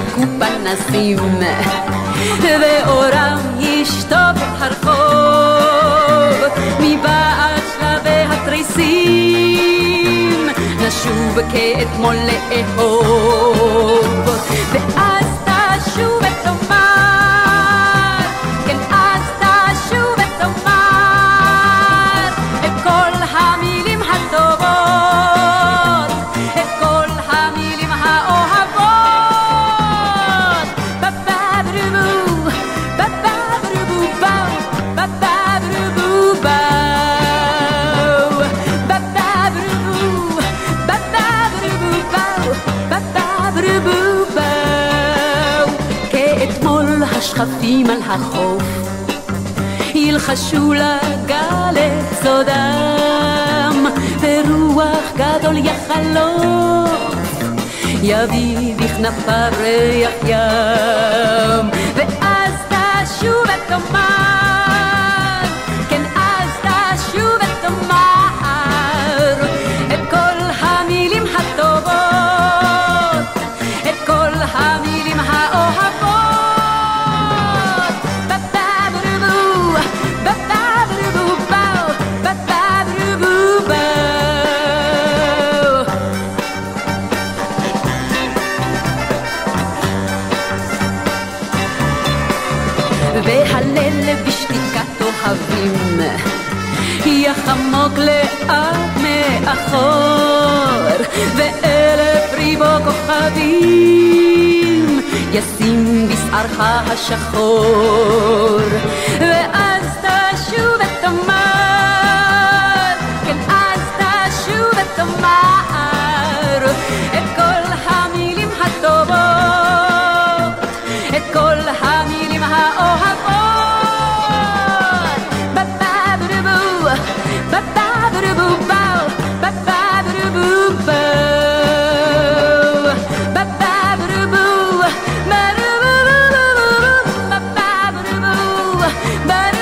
ידלקו פנסים ואורם ישטוף הרחוב מבעד שלבי התריסים נשוב כאתמול לאהוב ואז תשוב ותאמר כן אז תשוב ותאמר את כל המילים הטובות את כל המילים האוהבות בבברבו בבברבו באו בבברבו באו בבברבו בבברבו באו בבברבו באו כאתמול השכפים על החוף ילחשו לגל את סודם ורוח גדול יחלוף יביא בכנפיו ריח ים ואז תשוב ותאמר כן אז תשוב ותאמר את כל המילים הטובות את כל המילים האוהבות בבברבו בבברבו באו בבברבו באו והליל בשתיקת אוהבים יחמוק לאט מאחור ואלף ריבו כוכבים ישים בשערך השחור ואז תשוב ותאמר כן אז תשוב ותאמר את כל המילים הטובות את כל המילים האוהבות בבברבו בבברבו באו בבברבו באו בבברבו בבברבו